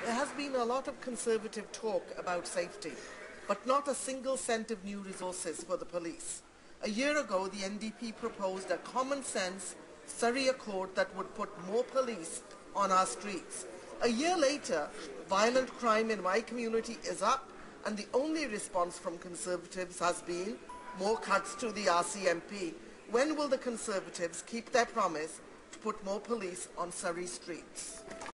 There has been a lot of Conservative talk about safety, but not a single cent of new resources for the police. A year ago, the NDP proposed a common-sense Surrey Accord that would put more police on our streets. A year later, violent crime in my community is up, and the only response from Conservatives has been more cuts to the RCMP. When will the Conservatives keep their promise to put more police on Surrey streets?